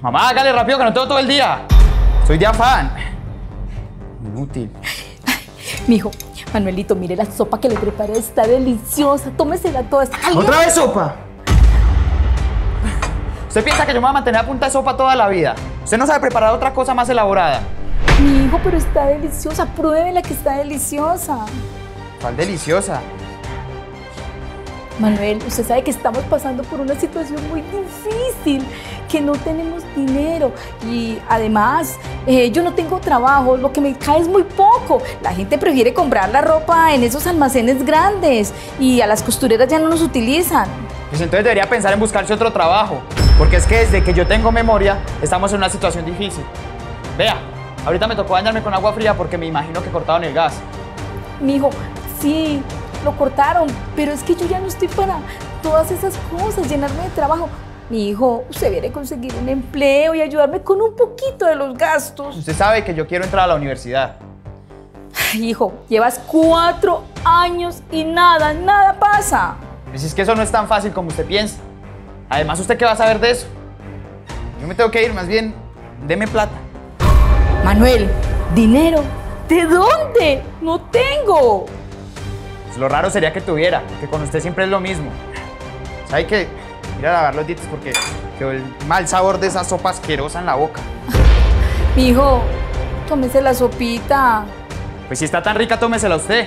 Mamá, hágale rápido que no tengo todo el día. Soy de afán. Inútil. Mijo, Manuelito, mire la sopa que le preparé, está deliciosa. Tómesela toda. ¿Otra vez sopa? ¿Usted piensa que yo me voy a mantener a punta de sopa toda la vida? ¿Usted no sabe preparar otra cosa más elaborada? Mi hijo, pero está deliciosa. Pruébela que está deliciosa. ¿Cuál deliciosa? Manuel, usted sabe que estamos pasando por una situación muy difícil, que no tenemos dinero y además yo no tengo trabajo, lo que me cae es muy poco. La gente prefiere comprar la ropa en esos almacenes grandes y a las costureras ya no nos utilizan. Pues entonces debería pensar en buscarse otro trabajo, porque es que desde que yo tengo memoria estamos en una situación difícil. Vea, ahorita me tocó bañarme con agua fría porque me imagino que cortaron el gas. Mijo, sí, lo cortaron, pero es que yo ya no estoy para todas esas cosas, llenarme de trabajo. Mi hijo, usted viene a conseguir un empleo y ayudarme con un poquito de los gastos. Usted sabe que yo quiero entrar a la universidad. Ay, hijo, llevas 4 años y nada pasa. Pues es que eso no es tan fácil como usted piensa. Además, ¿usted qué va a saber de eso? Yo me tengo que ir, más bien, deme plata. Manuel, ¿dinero? ¿De dónde? No tengo. Pues lo raro sería que tuviera, que con usted siempre es lo mismo. ¿Sabe qué? Ir a lavar los dientes porque quedó el mal sabor de esa sopa asquerosa en la boca. Mi hijo, tómese la sopita. Pues si está tan rica, tómesela usted.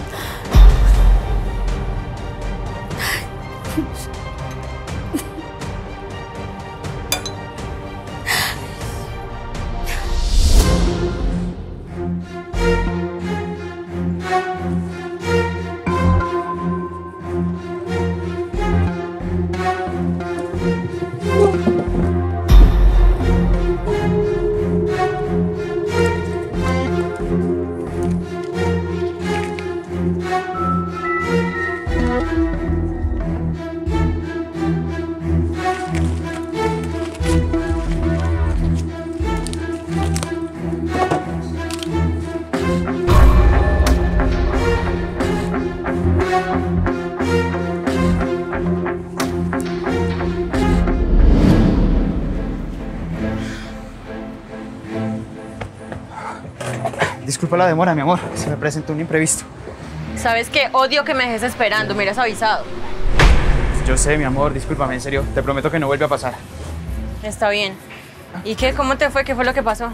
Disculpa la demora, mi amor. Se me presentó un imprevisto. ¿Sabes qué? Odio que me dejes esperando. Me hubieras avisado. Yo sé, mi amor. Discúlpame, en serio. Te prometo que no vuelve a pasar. Está bien. ¿Y qué? ¿Cómo te fue? ¿Qué fue lo que pasó?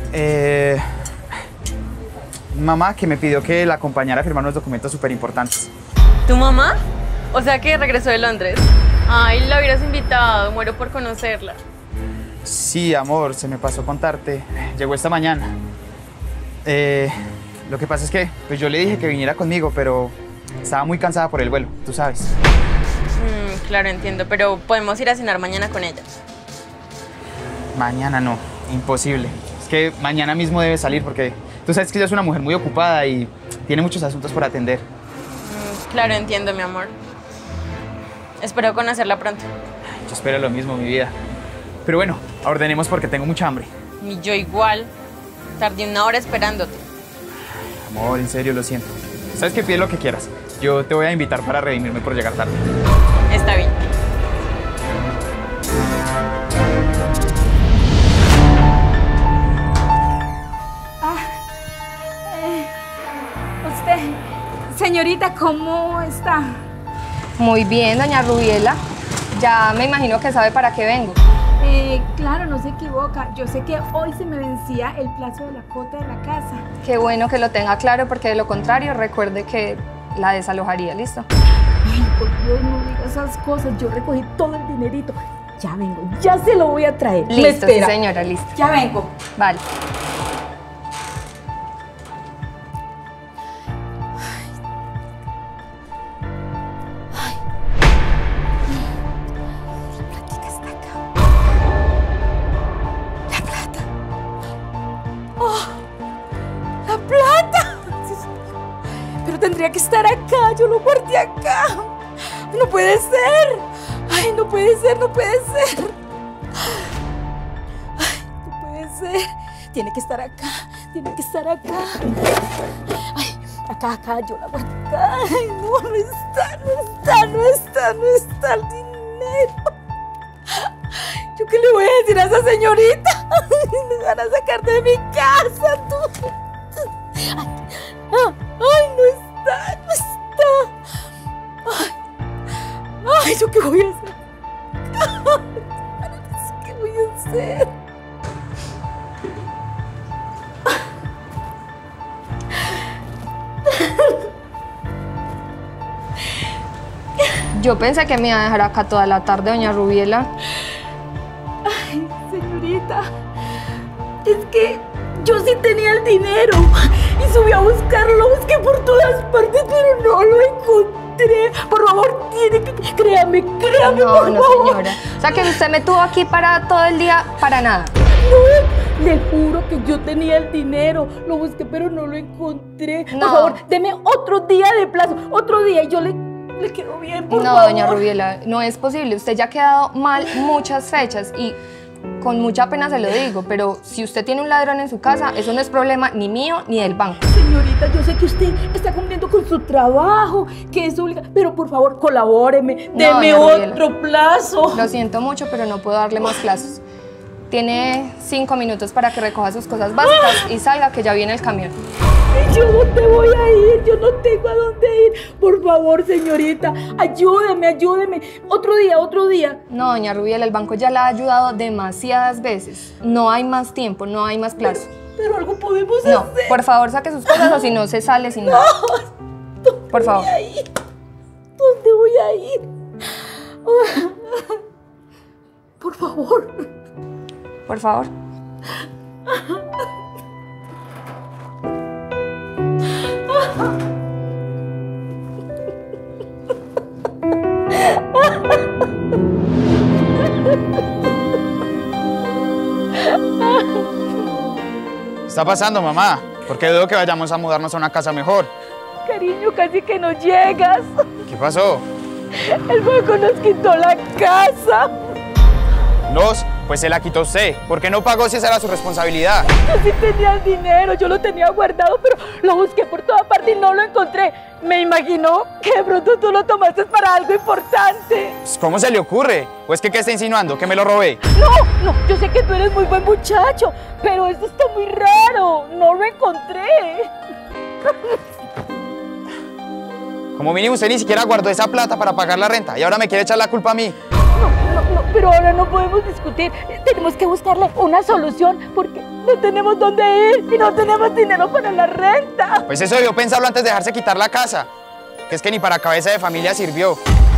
Mamá que me pidió que la acompañara a firmar unos documentos súper importantes. ¿Tu mamá? O sea que regresó de Londres. Ay, la hubieras invitado. Muero por conocerla. Sí, amor. Se me pasó contarte. Llegó esta mañana. Lo que pasa es que pues yo le dije que viniera conmigo, pero estaba muy cansada por el vuelo, tú sabes. Claro, entiendo, pero podemos ir a cenar mañana con ella. Mañana no, imposible. Es que mañana mismo debe salir porque tú sabes que ella es una mujer muy ocupada y tiene muchos asuntos por atender. Claro, entiendo, mi amor. Espero conocerla pronto. Yo espero lo mismo, mi vida. Pero bueno, ordenemos porque tengo mucha hambre. Y yo igual. Tardé 1 hora esperándote. Amor, en serio, lo siento. ¿Sabes qué? Pide lo que quieras. Yo te voy a invitar para redimirme por llegar tarde. Está bien. Usted, señorita, ¿cómo está? Muy bien, doña Rubiela. Ya me imagino que sabe para qué vengo. Claro, no se equivoca. Yo sé que hoy se me vencía el plazo de la cuota de la casa. Qué bueno que lo tenga claro, porque de lo contrario, recuerde que la desalojaría, ¿listo? Ay, por Dios, no diga esas cosas. Yo recogí todo el dinerito. Ya vengo, ya se lo voy a traer. Listo, Me espera. sí, señora, listo. Ya vengo. Vale. Tendría que estar acá, yo lo guardé acá. No puede ser. Ay, no puede ser, no puede ser. Ay, no puede ser. Tiene que estar acá, tiene que estar acá. Ay, acá, yo la guardé acá. Ay, no está el dinero. Yo qué le voy a decir a esa señorita? Me van a sacar de mi casa, tú. Ay, no está. Ay, ¿yo qué voy a hacer? ¿Qué voy a hacer? Yo pensé que me iba a dejar acá toda la tarde, doña Rubiela. Ay, señorita, es que yo sí tenía el dinero y subí a buscarlo, lo busqué por todas partes, pero no lo encontré. Por favor, tiene que... Créame, No, por no, favor. señora. O sea, que usted me tuvo aquí para todo el día, para nada. No, le juro que yo tenía el dinero, lo busqué, pero no lo encontré. No. Por favor, deme otro día de plazo, otro día, y yo le quedo bien, por No, favor. doña Rubiela, no es posible. Usted ya ha quedado mal muchas fechas y con mucha pena se lo digo, pero si usted tiene un ladrón en su casa, eso no es problema ni mío ni del banco. Señorita, yo sé que usted está cumpliendo con su trabajo, que es obligado, pero por favor, colabóreme, deme doña Rubiela. otro plazo. Lo siento mucho, pero no puedo darle más plazos. Tiene 5 minutos para que recoja sus cosas básicas y salga, que ya viene el camión. Yo no te voy a ir, yo no tengo a dónde ir. Por favor, señorita, ayúdeme. Otro día. No, doña Rubiela, el banco ya la ha ayudado demasiadas veces. No hay más tiempo, no hay más plazo. Pero algo podemos No, hacer. por favor, saque sus cosas o si no, se sale sin nada. Por favor. ¿Dónde voy a ir? Por favor. Por favor. ¿Qué está pasando, mamá? ¿Por qué dudo que vayamos a mudarnos a una casa mejor? Cariño, casi que no llegas. ¿Qué pasó? El banco nos quitó la casa. Pues se la quitó usted. ¿Por qué no pagó si esa era su responsabilidad? Yo sí tenía el dinero, yo lo tenía guardado, pero lo busqué por toda parte y no lo encontré. Me imagino que de pronto tú lo tomaste para algo importante. Pues, ¿cómo se le ocurre? ¿O es que qué está insinuando? ¿Que me lo robé? No, yo sé que tú eres muy buen muchacho, pero esto está muy raro. No lo encontré. Como mínimo usted ni siquiera guardó esa plata para pagar la renta y ahora me quiere echar la culpa a mí. No, pero ahora no podemos discutir. Tenemos que buscarle una solución porque no tenemos dónde ir y no tenemos dinero para la renta. Pues eso debió pensarlo antes de dejarse quitar la casa. Que es que ni para cabeza de familia sirvió.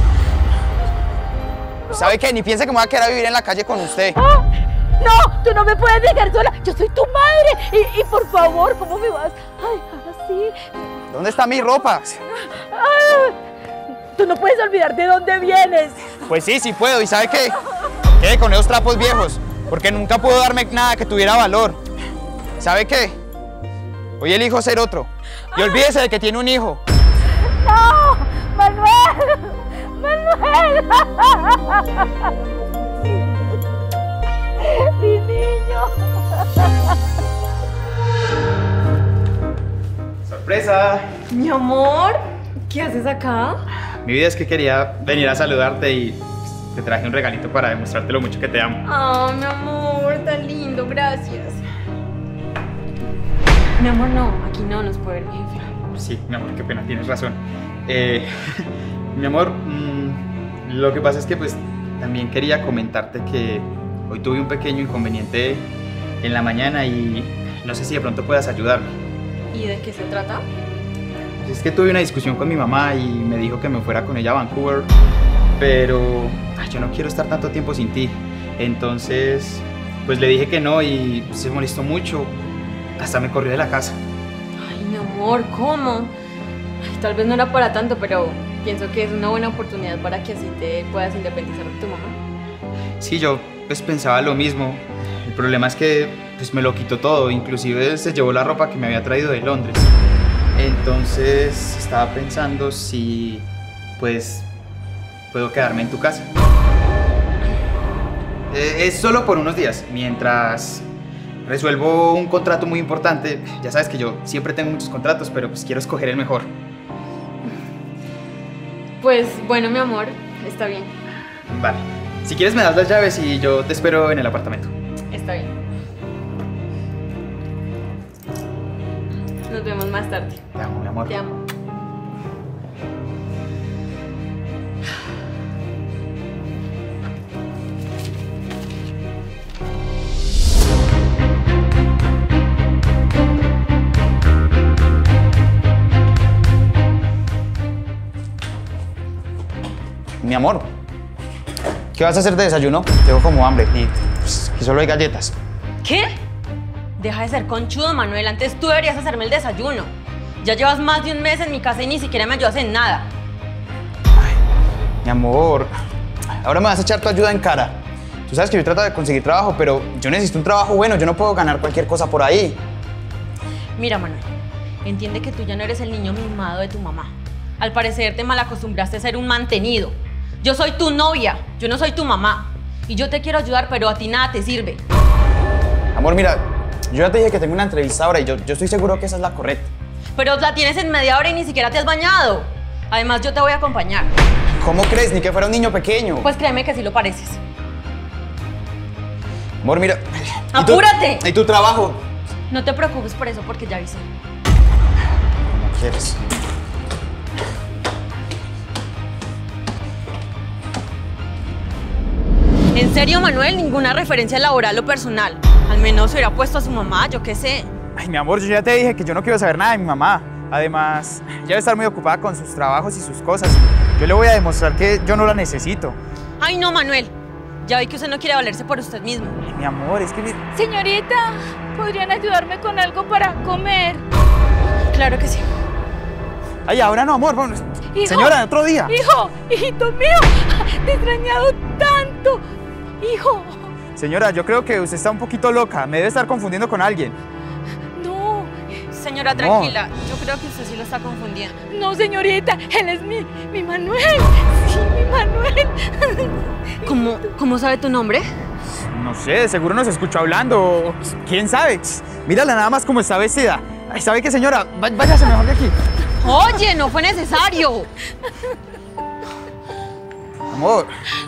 ¿Sabe qué? Ni piense que me voy a quedar a vivir en la calle con usted. No, tú no me puedes dejar sola. Yo soy tu madre. Y por favor, ¿cómo me vas a dejar así? ¿Dónde está mi ropa? Tú no puedes olvidar de dónde vienes. Pues sí puedo. ¿Y sabe qué? Quede con esos trapos viejos. Porque nunca pudo darme nada que tuviera valor. ¿Sabe qué? Hoy elijo ser otro. Y olvídese de que tiene un hijo. ¡No! ¡Manuel! ¡Mi niño! ¡Sorpresa! Mi amor, ¿qué haces acá? Mi vida es que quería venir a saludarte y te traje un regalito para demostrarte lo mucho que te amo. Ah, mi amor, tan lindo, gracias. Mi amor, no, aquí no nos puede ver mi jefe. Sí, mi amor, qué pena, tienes razón. Mi amor, lo que pasa es que pues también quería comentarte que hoy tuve un pequeño inconveniente en la mañana y no sé si de pronto puedas ayudarme. ¿Y de qué se trata? Pues es que tuve una discusión con mi mamá y me dijo que me fuera con ella a Vancouver, pero yo no quiero estar tanto tiempo sin ti. Entonces, pues le dije que no y se molestó mucho, hasta me corrió de la casa. Ay, mi amor, ¿cómo? Ay, tal vez no era para tanto, pero pienso que es una buena oportunidad para que así te puedas independizar de tu mamá. Sí, yo pues pensaba lo mismo. El problema es que pues me lo quitó todo, inclusive se llevó la ropa que me había traído de Londres. Entonces estaba pensando si pues puedo quedarme en tu casa. Es solo por unos días, mientras resuelvo un contrato muy importante. Ya sabes que yo siempre tengo muchos contratos, pero pues quiero escoger el mejor. Pues bueno, mi amor, está bien. Vale, Si quieres me das las llaves y yo te espero en el apartamento. Está bien. Nos vemos más tarde. Te amo, mi amor. Te amo. Mi amor, ¿qué vas a hacer de desayuno? Tengo como hambre y pues, aquí solo hay galletas. ¿Qué? Deja de ser conchudo, Manuel. Antes tú deberías hacerme el desayuno. Ya llevas más de un mes en mi casa y ni siquiera me ayudas en nada. Mi amor, ahora me vas a echar tu ayuda en cara. Tú sabes que yo trato de conseguir trabajo, pero yo necesito un trabajo bueno. Yo no puedo ganar cualquier cosa por ahí. Mira, Manuel, entiende que tú ya no eres el niño mimado de tu mamá. Al parecer te malacostumbraste a ser un mantenido. Yo soy tu novia, yo no soy tu mamá. Y yo te quiero ayudar, pero a ti nada te sirve. Amor, mira, yo ya te dije que tengo una entrevista ahora y yo estoy seguro que esa es la correcta. Pero la tienes en media hora y ni siquiera te has bañado. Además, yo te voy a acompañar. ¿Cómo crees? Ni que fuera un niño pequeño. Pues créeme que sí lo pareces. Amor, mira. ¡Apúrate! ¿Y tu trabajo? No te preocupes por eso, porque ya avisé. ¿Cómo quieres? ¿En serio, Manuel? Ninguna referencia laboral o personal. Al menos se hubiera puesto a su mamá, yo qué sé. Ay, mi amor, yo ya te dije que yo no quiero saber nada de mi mamá. Además, ella debe estar muy ocupada con sus trabajos y sus cosas. Yo le voy a demostrar que yo no la necesito. Ay, no, Manuel. Ya vi que usted no quiere valerse por usted mismo. Ay, mi amor, es que... Señorita, ¿podrían ayudarme con algo para comer? Claro que sí. Ay, ahora no, amor. Vamos. Hijo, Señora, otro día. Hijo, hijito mío, te he extrañado tanto. Hijo. Señora, yo creo que usted está un poquito loca. Me debe estar confundiendo con alguien. No, Señora, tranquila. Yo creo que usted sí lo está confundiendo. no, señorita, él es mi Manuel. Sí, mi Manuel. ¿Cómo sabe tu nombre? No sé, seguro nos escuchó hablando. ¿Quién sabe? Mírala nada más cómo está vestida. Ay, ¿sabe qué, señora? Váyase mejor de aquí. Oye, no fue necesario. Amor.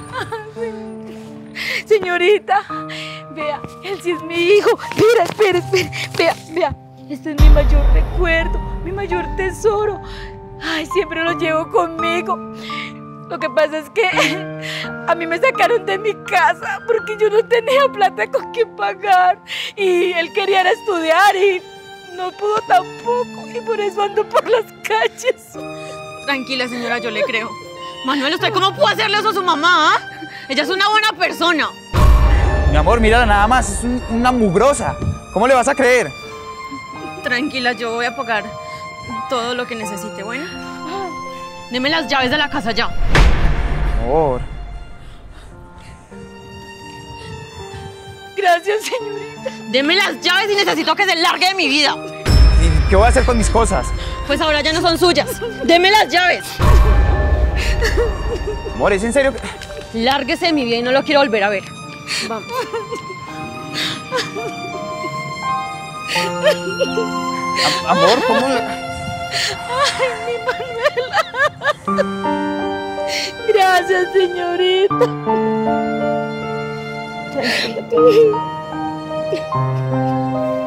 Señorita, vea, él sí es mi hijo. Mira, espere, vea. Este es mi mayor recuerdo, mi mayor tesoro. Ay, siempre lo llevo conmigo. Lo que pasa es que a mí me sacaron de mi casa porque yo no tenía plata con qué pagar. Y él quería ir a estudiar y no pudo tampoco. Y por eso ando por las calles. Tranquila, señora, yo le creo. Manuel, ¿usted cómo puede hacerle eso a su mamá? Ella es una buena persona. Mi amor, mírala nada más. Es una mugrosa. ¿Cómo le vas a creer? Tranquila, yo voy a pagar todo lo que necesite, ¿bueno? Deme las llaves de la casa ya. Amor. Gracias, señorita. Deme las llaves y necesito que se largue de mi vida. ¿Y qué voy a hacer con mis cosas? Pues ahora ya no son suyas. Deme las llaves. Amor, ¿es en serio? Lárguese de mi vida y no lo quiero volver a ver. Vamos. Amor, ¿cómo? Ay, mi Manuela. Gracias, señorita. Tranquila.